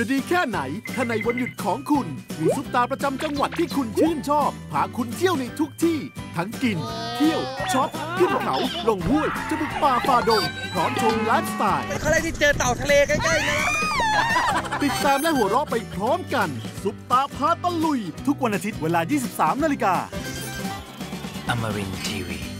จะดีแค่ไหนถ้าในวันหยุดของคุณมีซุปตาประจำจังหวัดที่คุณชื่นชอบพาคุณเที่ยวในทุกที่ทั้งกินเที่ยวช็อปขึ้นเขาลงห้วยจะบุกป่าฝ่าดงพร้อมชมไลฟ์สไตล์เขาได้ที่เจอเต่าทะเลใกล้ๆนะติดตามและหัวเราะไปพร้อมกันซุปตาพาตะลุยทุกวันอาทิตย์เวลา 23 นาฬิกา Amarin TV